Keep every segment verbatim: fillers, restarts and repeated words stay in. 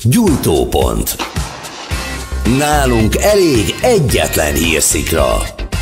Gyújtópont. Nálunk elég egyetlen hírszikra.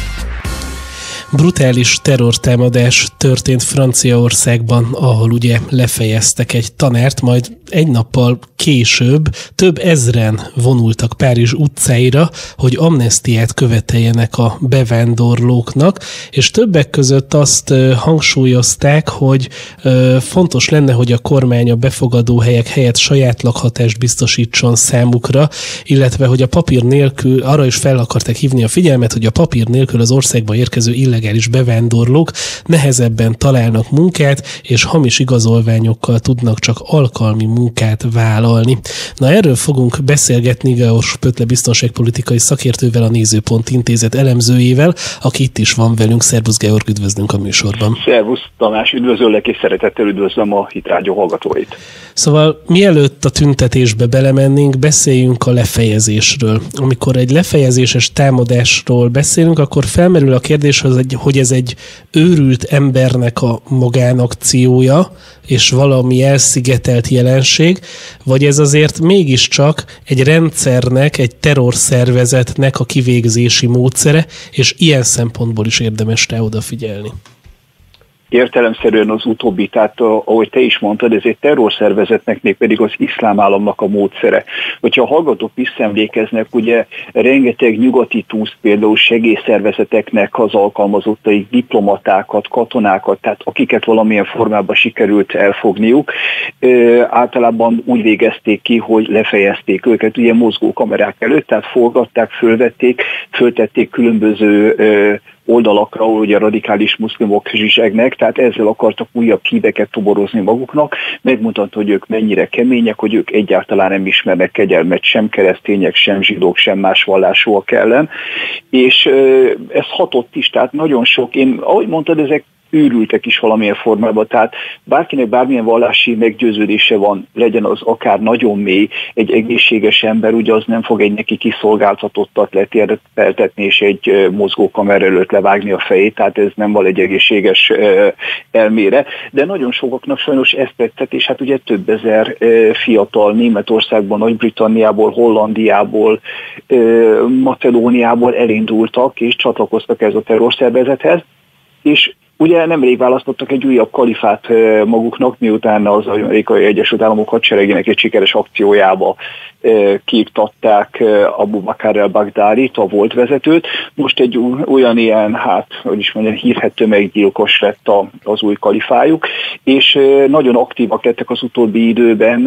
Brutális terrortámadás történt Franciaországban, ahol ugye lefejeztek egy tanárt, majd egy nappal később több ezren vonultak Párizs utcáira, hogy amnesztiát követeljenek a bevándorlóknak, és többek között azt hangsúlyozták, hogy fontos lenne, hogy a kormány a befogadó helyek helyett saját lakhatást biztosítson számukra, illetve hogy a papír nélkül, arra is fel akarták hívni a figyelmet, hogy a papír nélkül az országba érkező illegális bevándorlók nehezebben találnak munkát, és hamis igazolványokkal tudnak csak alkalmi munkát vállalni. Na, erről fogunk beszélgetni Georg Pötle biztonságpolitikai szakértővel, a Nézőpont Intézet elemzőjével, aki itt is van velünk. Szervusz Georg, üdvözlünk a műsorban. Szervusz Tamás, üdvözöllek és szeretettel üdvözlöm a Hitrádió hallgatóit. Szóval mielőtt a tüntetésbe belemennénk, beszéljünk a lefejezésről. Amikor egy lefejezéses támadásról beszélünk, akkor felmerül a kérdés, hogy ez egy őrült embernek a magánakciója, és valami elszigetelt jelenség, vagy ez azért mégiscsak egy rendszernek, egy terrorszervezetnek a kivégzési módszere, és ilyen szempontból is érdemes rá odafigyelni. Értelemszerűen az utóbbi, tehát ahogy te is mondtad, ez egy terrorszervezetnek, mégpedig az iszlám államnak a módszere. Hogyha a hallgatók visszaemlékeznek, ugye rengeteg nyugati túsz, például segélyszervezeteknek az alkalmazottai, diplomatákat, katonákat, tehát akiket valamilyen formában sikerült elfogniuk, ö, általában úgy végezték ki, hogy lefejezték őket, ugye mozgó kamerák előtt, tehát forgatták, fölvették, föltették különböző ö, oldalakra, ahol ugye radikális muszlimok zsizsegnek, tehát ezzel akartak újabb híveket toborozni maguknak, megmutatni, hogy ők mennyire kemények, hogy ők egyáltalán nem ismernek kegyelmet sem keresztények, sem zsidók, sem más vallásúak ellen, és ez hatott is, tehát nagyon sok, én, ahogy mondtad, ezek őrültek is valamilyen formában, tehát bárkinek bármilyen vallási meggyőződése van, legyen az akár nagyon mély, egy egészséges ember, ugye az nem fog egy neki kiszolgáltatottat letérdeltetni és egy mozgókamera előtt levágni a fejét, tehát ez nem val egy egészséges elmére, de nagyon sokaknak sajnos ezt tetszett, és hát ugye több ezer fiatal Németországban, Nagy-Britanniából, Hollandiából, Macedóniából elindultak és csatlakoztak ez a terrorszervezethez, és ugye nemrég választottak egy újabb kalifát maguknak, miután az Amerikai Egyesült Államok hadseregének egy sikeres akciójába kiiktatták Abu Bakr al-Baghdadit, a volt vezetőt. Most egy olyan ilyen, hát, hogy is mondjam, hírhedt tömeggyilkos lett az új kalifájuk, és nagyon aktívak lettek az utóbbi időben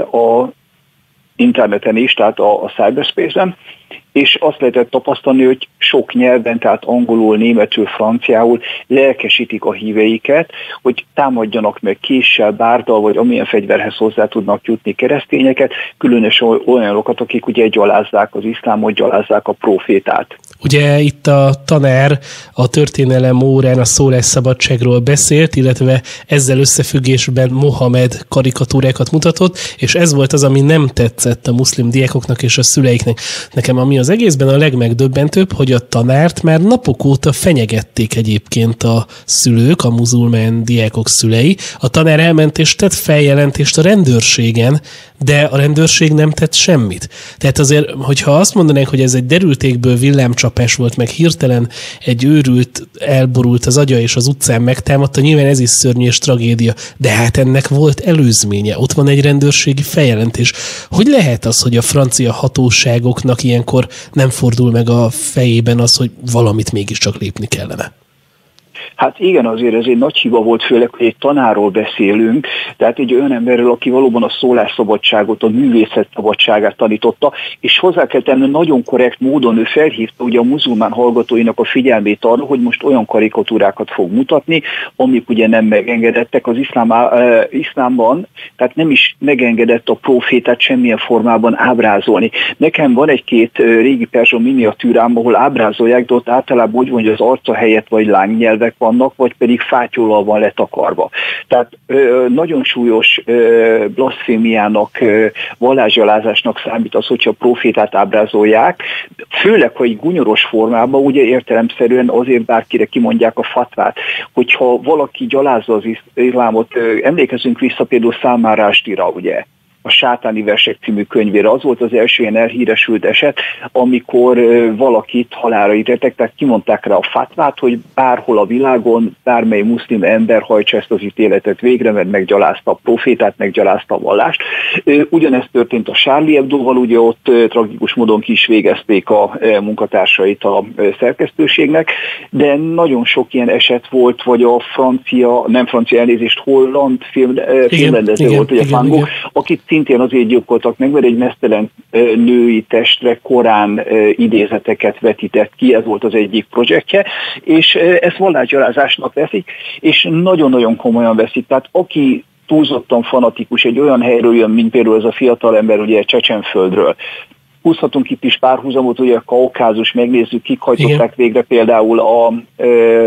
a interneten is, tehát a, a cyberspace-en, és azt lehetett tapasztalni, hogy sok nyelven, tehát angolul, németül, franciául lelkesítik a híveiket, hogy támadjanak meg késsel, bárdal, vagy amilyen fegyverhez hozzá tudnak jutni keresztényeket, különösen olyanokat, akik ugye gyalázzák az iszlámot, gyalázzák a profétát. Ugye itt a tanár a történelem órán a szólásszabadságról beszélt, illetve ezzel összefüggésben Mohamed karikatúrákat mutatott, és ez volt az, ami nem tetszett a muszlim diákoknak és a szüleiknek. Nekem ami az egészben a legmegdöbbentőbb, hogy a tanárt már napok óta fenyegették egyébként a szülők, a muzulmán diákok szülei. A tanár elment és tett feljelentést a rendőrségen, de a rendőrség nem tett semmit. Tehát azért, hogyha azt mondanánk, hogy ez egy derültékből villámcsapás volt, meg hirtelen egy őrült, elborult az agya és az utcán megtámadta, nyilván ez is szörnyű és tragédia, de hát ennek volt előzménye. Ott van egy rendőrségi feljelentés. Hogy lehet az, hogy a francia hatóságoknak ilyenkor nem fordul meg a fejében az, hogy valamit mégiscsak lépni kellene? Hát igen, azért ez egy nagy hiba volt, főleg, hogy egy tanárról beszélünk, tehát egy olyan emberről, aki valóban a szólásszabadságot, a művészet szabadságát tanította, és hozzá kell tenni, nagyon korrekt módon ő felhívta ugye a muzulmán hallgatóinak a figyelmét arra, hogy most olyan karikatúrákat fog mutatni, amik ugye nem megengedettek az iszlám, uh, iszlámban, tehát nem is megengedett a profétát semmilyen formában ábrázolni. Nekem van egy-két uh, régi perzsa miniatűrám, ahol ábrázolják, de ott általában úgy van, hogy az arca helyett vagy lángnyelvek vannak, vagy pedig fátyóllal van letakarva. Tehát ö, nagyon súlyos ö, blaszfémiának, ö, vallásgyalázásnak számít az, hogyha a profétát ábrázolják, főleg, ha egy gunyoros formában, ugye értelemszerűen azért bárkire kimondják a fatvát, hogyha valaki gyalázza az iszlámot, ö, emlékezünk vissza például Salman Rushdie-ra, ugye, a Sátáni versek című könyvére. Az volt az első ilyen elhíresült eset, amikor valakit halálra ítéltek, tehát kimondták rá a fatvát, hogy bárhol a világon bármely muszlim ember hajtsa ezt az ítéletet végre, mert meggyalázta a profétát, meggyalázta a vallást. Ugyanezt történt a Charlie Hebdoval, ugye ott tragikus módon ki is végezték a munkatársait a szerkesztőségnek, de nagyon sok ilyen eset volt, vagy a francia, nem francia elnézést, holland film, filmrendező volt, ugye Van Gogh, akit szintén azért gyilkoltak meg, mert egy meztelen női testre korán idézeteket vetített ki, ez volt az egyik projektje, és ezt vallásgyalázásnak veszik, és nagyon-nagyon komolyan veszik. Tehát aki túlzottan fanatikus, egy olyan helyről jön, mint például ez a fiatal ember, ugye Csecsenföldről. Húzhatunk itt is párhuzamot, ugye a Kaukázus, megnézzük, kik hajtották végre például a ö,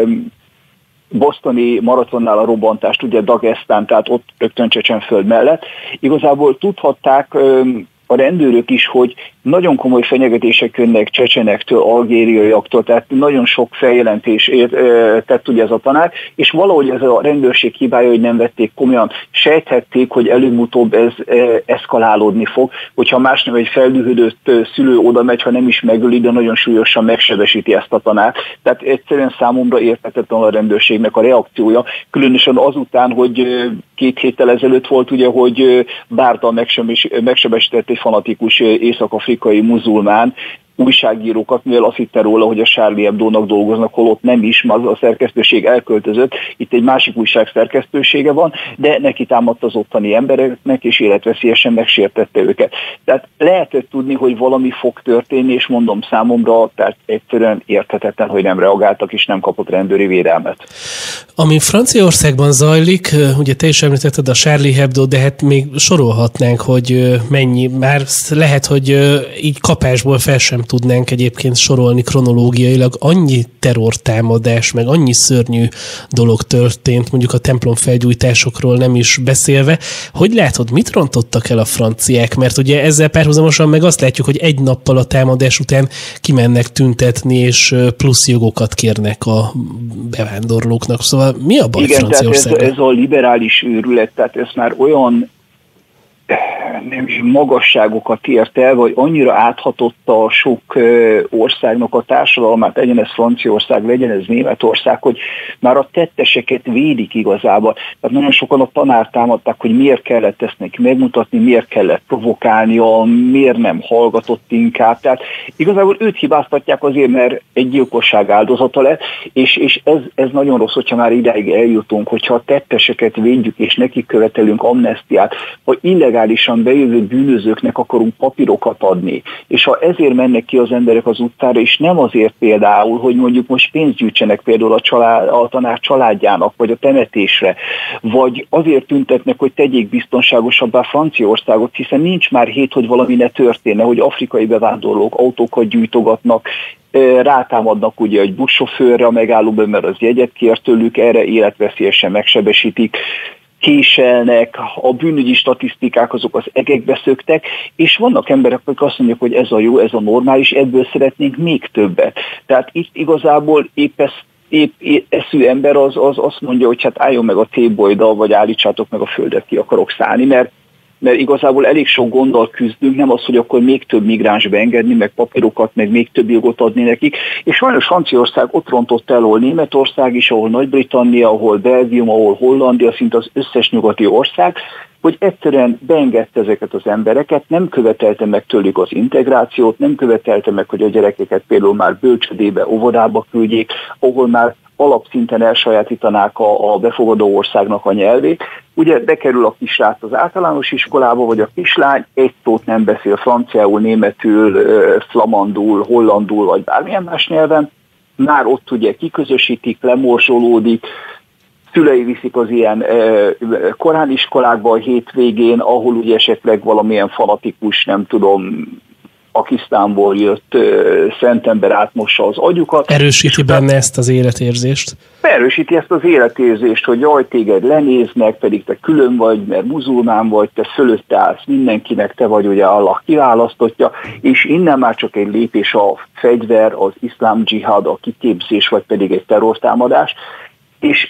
bostoni maratonnál a robbantást, ugye Dagesztán, tehát ott rögtön Csecsenföld mellett. Igazából tudhatták ö, a rendőrök is, hogy nagyon komoly fenyegetések jönnek csecsenektől, algériaiaktól, tehát nagyon sok feljelentés tett ugye ez a tanár, és valahogy ez a rendőrség hibája, hogy nem vették komolyan, sejthették, hogy előbb-utóbb ez eszkalálódni fog, hogyha más nem egy feldühödött szülő oda megy, ha nem is megöli, de nagyon súlyosan megsebesíti ezt a tanárt. Tehát egyszerűen számomra érthetetlen a rendőrségnek a reakciója, különösen azután, hogy két héttel ezelőtt volt ugye, hogy bártal megsebesített egy fanatikus észak-afrikai muzulmán újságírókat, mivel azt hitte róla, hogy a Charlie Hebdónak dolgoznak, holott nem is, mert a szerkesztőség elköltözött, itt egy másik újság szerkesztősége van, de neki támadt az ottani embereknek, és életveszélyesen megsértette őket. Tehát lehetett tudni, hogy valami fog történni, és mondom számomra, tehát egyszerűen érthetetlen, hogy nem reagáltak, és nem kapott rendőri védelmet. Ami Franciaországban zajlik, ugye te is említetted a Charlie Hebdo, de hát még sorolhatnánk, hogy mennyi, már lehet, hogy így kapásból fel sem tudnánk egyébként sorolni kronológiailag, annyi terrortámadás, meg annyi szörnyű dolog történt, mondjuk a templomfelgyújtásokról nem is beszélve. Hogy látod, mit rontottak el a franciák? Mert ugye ezzel párhuzamosan meg azt látjuk, hogy egy nappal a támadás után kimennek tüntetni, és plusz jogokat kérnek a bevándorlóknak. Szóval mi a baj Igen, Franciaországban? Tehát ez, ez a liberális őrület, tehát ez már olyan nem is magasságokat ért el, vagy annyira áthatotta a sok országnak a társadalmát, legyen ez Franciaország, legyen ez Németország, hogy már a tetteseket védik igazából. Tehát nagyon sokan a tanárt támadták, hogy miért kellett ezt neki megmutatni, miért kellett provokálnia, miért nem hallgatott inkább. Tehát igazából őt hibáztatják azért, mert egy gyilkosság áldozata lett, és, és ez, ez nagyon rossz, hogyha már idáig eljutunk, hogyha a tetteseket védjük, és nekik követelünk amnesztiát, vagy illegálisan bejövő bűnözőknek akarunk papírokat adni, és ha ezért mennek ki az emberek az utcára, és nem azért például, hogy mondjuk most pénzt gyűjtsenek például a, család, a tanár családjának, vagy a temetésre, vagy azért tüntetnek, hogy tegyék biztonságosabbá Franciaországot, hiszen nincs már hét, hogy valami ne történne, hogy afrikai bevándorlók autókat gyújtogatnak, rátámadnak ugye egy buszsofőrre a megállóban, mert az jegyet kér tőlük, erre életveszélyesen megsebesítik, késelnek, a bűnügyi statisztikák azok az egekbe szöktek, és vannak emberek, akik azt mondják, hogy ez a jó, ez a normális, ebből szeretnénk még többet. Tehát itt igazából épp ez épp eszű ember az, az azt mondja, hogy hát álljon meg a tébolydal, vagy állítsátok meg a földet, ki akarok szállni, mert mert igazából elég sok gonddal küzdünk, nem az, hogy akkor még több migráns beengedni, meg papírokat, meg még több jogot adni nekik. És sajnos Franciaország ott rontott el, ahol Németország is, ahol Nagy-Britannia, ahol Belgium, ahol Hollandia, szinte az összes nyugati ország, hogy egyszerűen beengedte ezeket az embereket, nem követelte meg tőlük az integrációt, nem követelte meg, hogy a gyerekeket például már bölcsödébe, óvodába küldjék, ahol már alapszinten elsajátítanák a, a befogadó országnak a nyelvét. Ugye bekerül a kisrác az általános iskolába, vagy a kislány, egy szót nem beszél franciául, németül, flamandul, hollandul, vagy bármilyen más nyelven. Már ott ugye kiközösítik, lemorzsolódik, szülei viszik az ilyen korániskolákba a hétvégén, ahol ugye esetleg valamilyen fanatikus, nem tudom, Pakisztánból jött uh, szentember átmossa az agyukat. Erősíti benne ezt az életérzést? Erősíti ezt az életérzést, hogy jaj, téged lenéznek, pedig te külön vagy, mert muzulmán vagy, te fölötte állsz mindenkinek, te vagy ugye Allah kiválasztottja, és innen már csak egy lépés a fegyver, az iszlám dzsihád, a kiképzés, vagy pedig egy terrortámadás, és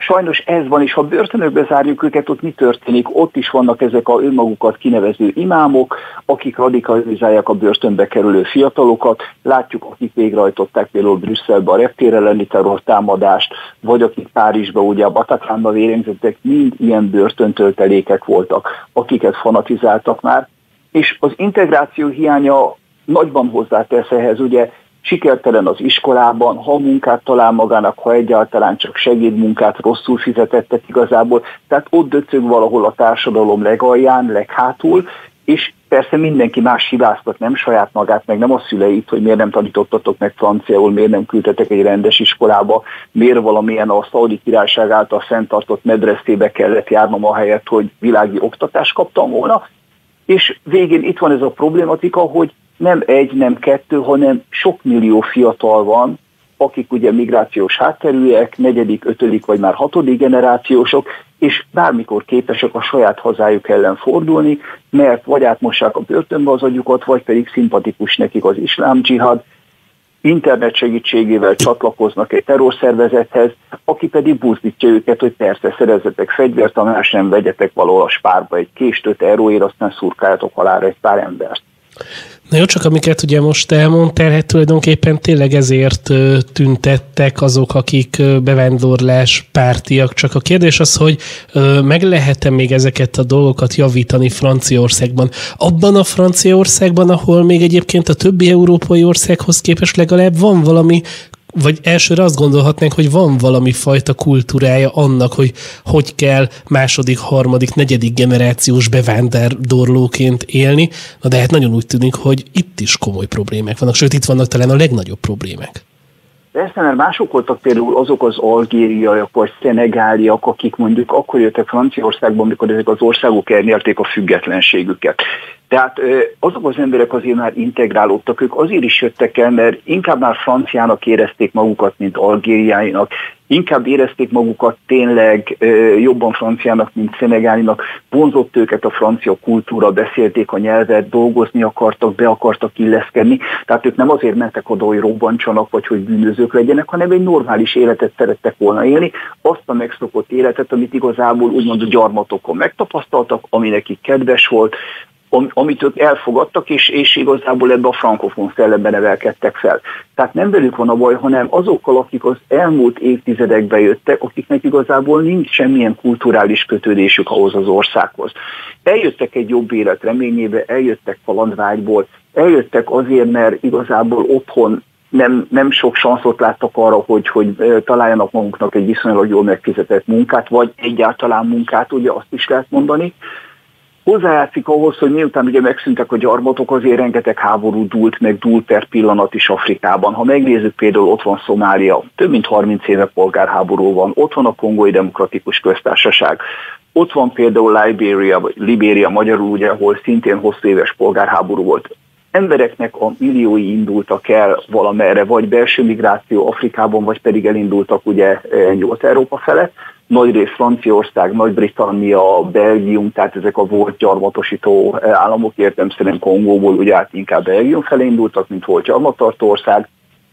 Sajnos ez van, és ha börtönökbe zárjuk őket, ott mi történik? Ott is vannak ezek a önmagukat kinevező imámok, akik radikalizálják a börtönbe kerülő fiatalokat. Látjuk, akik végrehajtották például Brüsszelbe a reptér elleni terrortámadást, vagy akik Párizsba ugye a Bataclanba vérengzettek, mind ilyen börtöntöltelékek voltak, akiket fanatizáltak már. És az integráció hiánya nagyban hozzátesz ehhez, ugye, sikertelen az iskolában, ha munkát talál magának, ha egyáltalán csak segédmunkát, rosszul fizetettek igazából, tehát ott döcög valahol a társadalom legalján, leghátul, és persze mindenki más hibáztat, nem saját magát, meg nem a szüleit, hogy miért nem tanítottatok meg franciául, miért nem küldtetek egy rendes iskolába, miért valamilyen a Szaudi Királyság által fenntartott medreszébe kellett járnom ahelyett, hogy világi oktatást kaptam volna, és végén itt van ez a problématika, hogy nem egy, nem kettő, hanem sok millió fiatal van, akik ugye migrációs hátterűek, negyedik, ötödik vagy már hatodik generációsok, és bármikor képesek a saját hazájuk ellen fordulni, mert vagy átmossák a börtönbe az agyukat, vagy pedig szimpatikus nekik az iszlám dzsihad, internet segítségével csatlakoznak egy terrorszervezethez, aki pedig buzdítja őket, hogy persze szerezzetek fegyvert, ha más nem vegyetek valahol a spárba egy kést öt euróért, aztán szurkáljatok halára egy pár embert. Na jó, csak amiket ugye most elmondtál, hát tulajdonképpen tényleg ezért tüntettek azok, akik bevándorlás pártiak. Csak a kérdés az, hogy meg lehet-e még ezeket a dolgokat javítani Franciaországban? Abban a Franciaországban, ahol még egyébként a többi európai országhoz képest legalább van valami, vagy elsőre azt gondolhatnánk, hogy van valami fajta kultúrája annak, hogy hogy kell második, harmadik, negyedik generációs bevándorlóként élni, na de hát nagyon úgy tűnik, hogy itt is komoly problémák vannak, sőt itt vannak talán a legnagyobb problémák. Persze, mert mások voltak például azok az algériaiak vagy szenegáliak, akik mondjuk akkor jöttek Franciaországban, amikor ezek az országok elnyerték a függetlenségüket. Tehát azok az emberek azért már integrálódtak, ők azért is jöttek el, mert inkább már franciának érezték magukat, mint algériáinak, inkább érezték magukat tényleg jobban franciának, mint szenegálinak, vonzott őket a francia kultúra, beszélték a nyelvet, dolgozni akartak, be akartak illeszkedni, tehát ők nem azért mentek oda, hogy robbantsanak, vagy hogy bűnözők legyenek, hanem egy normális életet szerettek volna élni, azt a megszokott életet, amit igazából úgymond a gyarmatokon megtapasztaltak, ami nekik kedves volt, amit ők elfogadtak, és, és igazából ebbe a frankofon szellemben nevelkedtek fel. Tehát nem velük van a baj, hanem azokkal, akik az elmúlt évtizedekben jöttek, akiknek igazából nincs semmilyen kulturális kötődésük ahhoz az országhoz. Eljöttek egy jobb élet reményébe, eljöttek kalandvágyból, eljöttek azért, mert igazából otthon nem, nem sok sanszot láttak arra, hogy, hogy találjanak magunknak egy viszonylag jól megfizetett munkát, vagy egyáltalán munkát, ugye azt is lehet mondani. Hozzájátszik ahhoz, hogy miután ugye megszűntek a gyarmatok, azért rengeteg háború dúlt, meg dúlt per pillanat is Afrikában. Ha megnézzük, például ott van Szomália, több mint harminc éve polgárháború van, ott van a Kongói Demokratikus Köztársaság, ott van például Liberia, vagy Libéria magyarul, ugye, ahol szintén hosszú éves polgárháború volt. Embereknek a milliói indultak el valamerre, vagy belső migráció Afrikában, vagy pedig elindultak ugye Nyugat-Európa felett. Nagyrészt Franciaország, Nagy-Britannia, Belgium, tehát ezek a volt gyarmatosító államok, értelemszerűen Kongóból ugye át inkább Belgium felé indultak, mint volt gyarmattartó ország,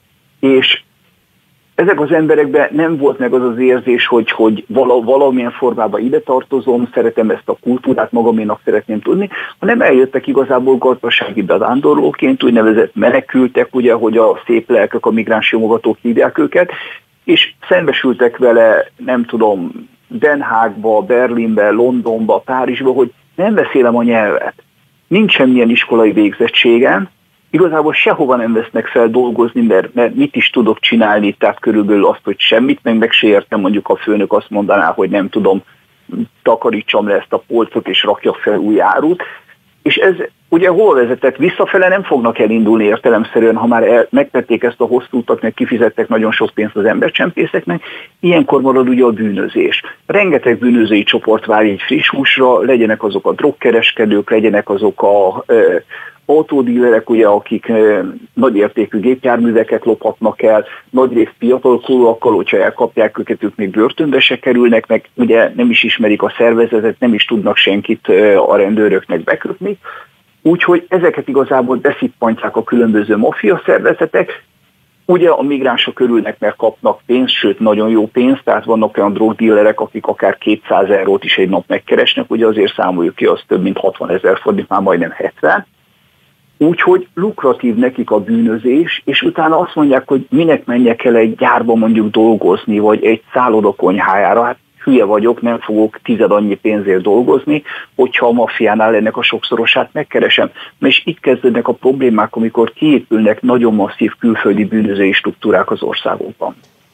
és ezek az emberekben nem volt meg az az érzés, hogy, hogy vala, valamilyen formában ide tartozom, szeretem ezt a kultúrát, magaménak szeretném tudni, hanem eljöttek igazából gazdasági bevándorlóként, úgynevezett menekültek, ugye, hogy a szép lelkek, a migráns jomogatók hívják őket, és szembesültek vele, nem tudom, Den Haagba, Berlinbe, Londonba, Párizsba, hogy nem beszélem a nyelvet. Nincs semmilyen iskolai végzettségem, igazából sehova nem vesznek fel dolgozni, mert, mert mit is tudok csinálni, tehát körülbelül azt, hogy semmit, meg meg se értem, mondjuk a főnök azt mondaná, hogy nem tudom, takarítsam le ezt a polcot és rakjak fel új árut. És ez ugye hol vezetett? Visszafele nem fognak elindulni értelemszerűen, ha már el, megtették ezt a hosszú utat, meg kifizettek nagyon sok pénzt az embercsempészeknek, ilyenkor marad ugye a bűnözés. Rengeteg bűnözői csoport vár így friss húsra, legyenek azok a drogkereskedők, legyenek azok a e, autódílerek, ugye, akik e, nagyértékű gépjárműveket lophatnak el, nagyrészt fiatalkorúakkal, hogyha elkapják őket, ők még börtönbe se kerülnek, meg ugye nem is ismerik a szervezetet, nem is tudnak senkit e, a rendőröknek bekötni. Úgyhogy ezeket igazából beszippantják a különböző maffia szervezetek, Ugye a migránsok örülnek, mert kapnak pénzt, sőt nagyon jó pénzt, tehát vannak olyan drogdílerek, akik akár kétszáz eurót is egy nap megkeresnek, ugye azért számoljuk ki, az több mint hatvan ezer forint, már majdnem hetven. Úgyhogy lukratív nekik a bűnözés, és utána azt mondják, hogy minek menjek el egy gyárba mondjuk dolgozni, vagy egy szállodakonyhájára. Hát hülye vagyok, nem fogok tized annyi pénzért dolgozni, hogyha a maffiánál ennek a sokszorosát megkeresem. És itt kezdődnek a problémák, amikor kiépülnek nagyon masszív külföldi bűnözői struktúrák az országokban.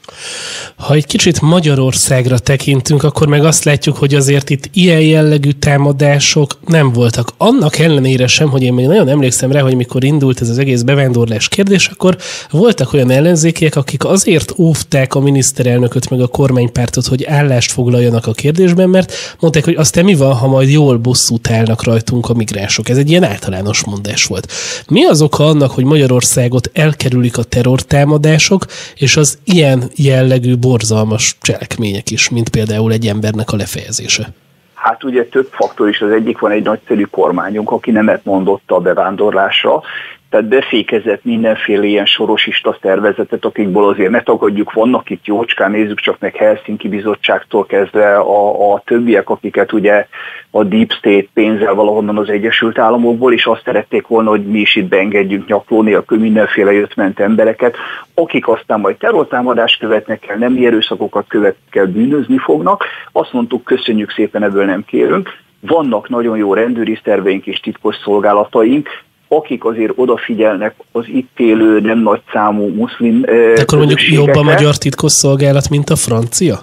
Ha egy kicsit Magyarországra tekintünk, akkor meg azt látjuk, hogy azért itt ilyen jellegű támadások nem voltak. Annak ellenére sem, hogy én még nagyon emlékszem rá, hogy mikor indult ez az egész bevándorlás kérdés, akkor voltak olyan ellenzékiek, akik azért óvták a miniszterelnököt meg a kormánypártot, hogy állást foglaljanak a kérdésben, mert mondták, hogy aztán mi van, ha majd jól bosszút állnak rajtunk a migránsok. Ez egy ilyen általános mondás volt. Mi az oka annak, hogy Magyarországot elkerülik a terrortámadások, és az ilyen jellegű borzalmas cselekmények is, mint például egy embernek a lefejezése? Hát ugye több faktor is, az egyik van egy nagyszerű kormányunk, aki nemet mondott a bevándorlásra, tehát befékezett mindenféle ilyen sorosista szervezetet, akikból azért ne tagadjuk, vannak itt jócskán, nézzük csak meg Helsinki bizottságtól kezdve a, a többiek, akiket ugye a Deep State pénzzel valahonnan az Egyesült Államokból, és azt szerették volna, hogy mi is itt beengedjünk nyakló nélkül mindenféle jött-ment embereket, akik aztán majd terrortámadást követnek el, nemi erőszakokat követnek el, bűnözni fognak. Azt mondtuk, köszönjük szépen, ebből nem kérünk. Vannak nagyon jó rendőri szerveink és titkos szolgálataink, akik azért odafigyelnek az itt élő, nem nagy számú muszlim De akkor mondjuk jobb a magyar titkosszolgálat, mint a francia?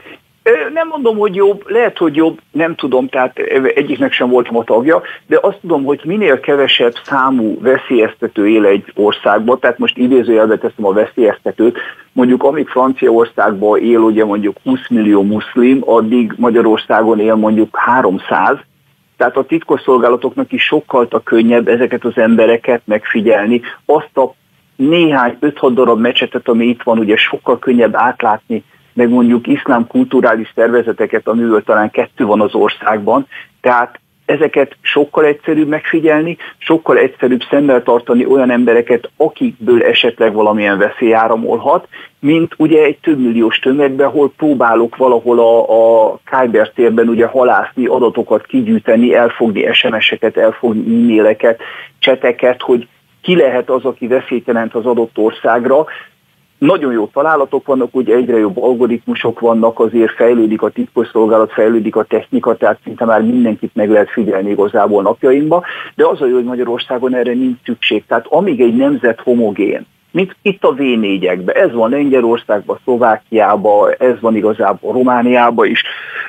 Nem mondom, hogy jobb, lehet, hogy jobb, nem tudom, tehát egyiknek sem voltam a tagja, de azt tudom, hogy minél kevesebb számú veszélyeztető él egy országban, tehát most idézőjelbe teszem a veszélyeztetőt, mondjuk amíg Franciaországban él ugye mondjuk húsz millió muszlim, addig Magyarországon él mondjuk háromszáz, tehát a titkosszolgálatoknak is sokkal könnyebb ezeket az embereket megfigyelni, azt a néhány öt-hat darab mecsetet, ami itt van, ugye sokkal könnyebb átlátni, meg mondjuk iszlám kulturális szervezeteket, amiből talán kettő van az országban, tehát ezeket sokkal egyszerűbb megfigyelni, sokkal egyszerűbb szemmel tartani olyan embereket, akikből esetleg valamilyen veszély áramolhat, mint ugye egy több milliós tömegben, hol próbálok valahol a, a cybertérben ugye halászni, adatokat kigyűjteni, elfogni es em es-eket, elfogni e-maileket, cseteket, hogy ki lehet az, aki veszélyt jelent az adott országra. Nagyon jó találatok vannak, ugye egyre jobb algoritmusok vannak, azért fejlődik a titkosszolgálat, fejlődik a technika, tehát szinte már mindenkit meg lehet figyelni igazából napjainkban, de az a jó, hogy Magyarországon erre nincs szükség. Tehát amíg egy nemzet homogén, mint itt a vé négyekben, ez van Lengyelországban, Szlovákiában, ez van igazából Romániában is.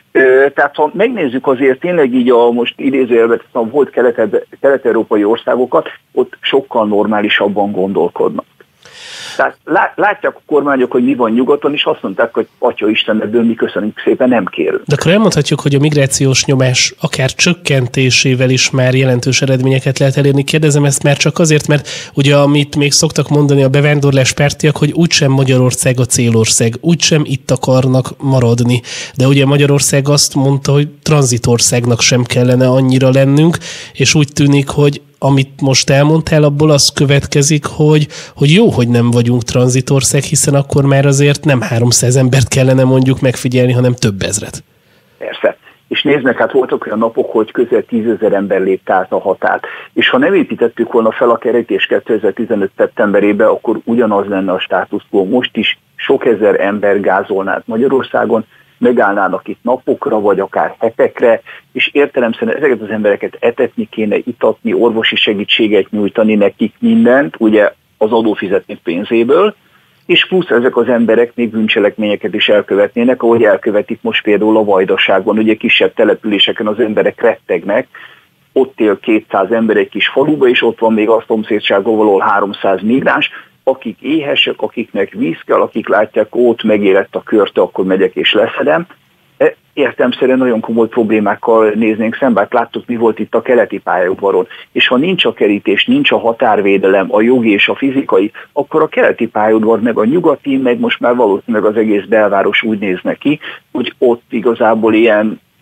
Tehát ha megnézzük azért tényleg így a most idézőjelben a volt kelet-európai országokat, ott sokkal normálisabban gondolkodnak. Tehát látják a kormányok, hogy mi van nyugaton, és azt mondták, hogy Atya Isten, ebből mi köszönjük szépen, nem kérünk. De akkor elmondhatjuk, hogy a migrációs nyomás akár csökkentésével is már jelentős eredményeket lehet elérni. Kérdezem ezt már csak azért, mert ugye amit még szoktak mondani a bevándorlás pártiak, hogy úgysem Magyarország a célország, úgysem itt akarnak maradni. De ugye Magyarország azt mondta, hogy tranzitországnak sem kellene annyira lennünk, és úgy tűnik, hogy amit most elmondtál, abból az következik, hogy, hogy jó, hogy nem vagyunk tranzitország, hiszen akkor már azért nem háromszáz embert kellene mondjuk megfigyelni, hanem több ezret. Persze. És nézd meg, hát voltak olyan napok, hogy közel tízezer ember lépte át a határt. És ha nem építettük volna fel a kerítés kétezer-tizenöt szeptemberében, akkor ugyanaz lenne a státusz quo. Most is sok ezer ember gázolná Magyarországon, megállnának itt napokra, vagy akár hetekre, és értelemszerűen ezeket az embereket etetni kéne, itatni, orvosi segítséget nyújtani nekik, mindent, ugye az adófizetők pénzéből, és plusz ezek az emberek még bűncselekményeket is elkövetnének, ahogy elkövetik most például a Vajdaságon, ugye kisebb településeken az emberek rettegnek, ott él kétszáz ember egy kis faluba, és ott van még a szomszédságban valahol háromszáz migráns, akik éhesek, akiknek víz kell, akik látják, ott megérett a körte, akkor megyek és leszedem. Értelemszerűen nagyon komoly problémákkal néznénk szembe. Hát láttuk, mi volt itt a keleti pályaudvaron. És ha nincs a kerítés, nincs a határvédelem, a jogi és a fizikai, akkor a keleti pályaudvar, meg a nyugati, meg most már valószínűleg az egész belváros úgy néz neki, hogy ott igazából ilyen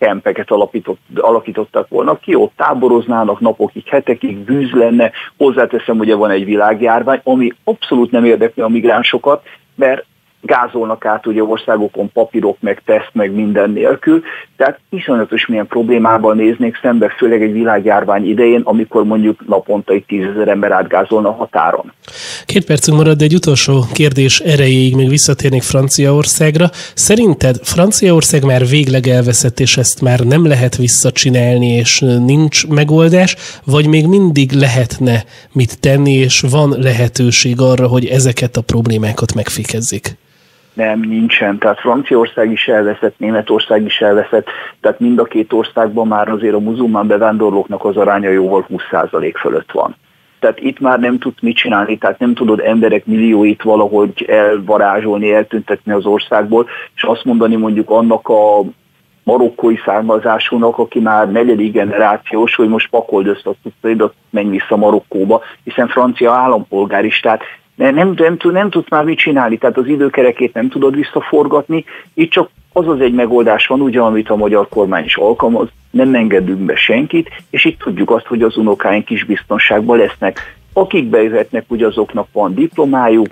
kempeket alapított, alakítottak volna ki, ott táboroznának napokig, hetekig, bűz lenne, hozzáteszem, ugye van egy világjárvány, ami abszolút nem érdekli a migránsokat, mert gázolnak át ugye országokon papírok, meg teszt, meg minden nélkül. Tehát iszonyatos milyen problémával néznék szembe, főleg egy világjárvány idején, amikor mondjuk naponta egy tízezer ember átgázolna a határon. Két percünk marad, de egy utolsó kérdés erejéig még visszatérnék Franciaországra. Szerinted Franciaország már végleg elveszett, és ezt már nem lehet visszacsinálni, és nincs megoldás, vagy még mindig lehetne mit tenni, és van lehetőség arra, hogy ezeket a problémákat megfékezzék? Nem, nincsen. Tehát Franciaország is elveszett, Németország is elveszett, tehát mind a két országban már azért a muzulmán bevándorlóknak az aránya jóval húsz százalék fölött van. Tehát itt már nem tud mit csinálni, tehát nem tudod emberek millióit valahogy elvarázsolni, eltüntetni az országból, és azt mondani mondjuk annak a marokkói származásúnak, aki már negyedik generációs, hogy most pakold össze a cuccaidat, menj vissza Marokkóba, hiszen francia állampolgár is, tehát nem, nem, nem, nem tudsz már mit csinálni, tehát az időkerekét nem tudod visszaforgatni, itt csak az az egy megoldás van, ugye, amit a magyar kormány is alkalmaz, nem engedünk be senkit, és itt tudjuk azt, hogy az unokáink is biztonságban lesznek. Akik bejöhetnek, ugye azoknak van diplomájuk,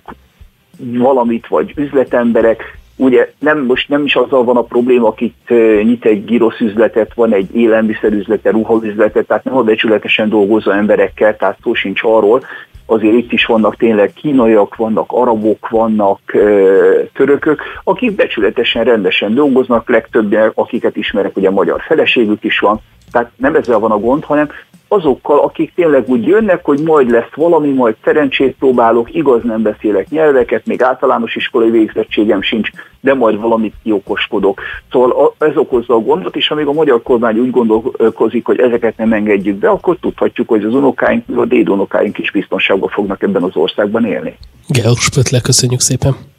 valamit, vagy üzletemberek, ugye nem, most nem is azzal van a probléma, akit uh, nyit egy girosz üzletet, van egy élelmiszerüzlete, ruhaüzlete, tehát nem a becsületesen dolgozó emberekkel, tehát szó sincs arról, azért itt is vannak tényleg kínaiak, vannak arabok, vannak ö, törökök, akik becsületesen, rendesen dolgoznak, legtöbben, akiket ismerek, ugye magyar feleségük is van, tehát nem ezzel van a gond, hanem azokkal, akik tényleg úgy jönnek, hogy majd lesz valami, majd szerencsét próbálok, igaz, nem beszélek nyelveket, még általános iskolai végzettségem sincs, de majd valamit kiokoskodok. Szóval ez okozza a gondot, és amíg a magyar kormány úgy gondolkozik, hogy ezeket nem engedjük be, akkor tudhatjuk, hogy az unokáink, a dédunokáink is biztonságban fognak ebben az országban élni. Georg Spöttler, köszönjük szépen!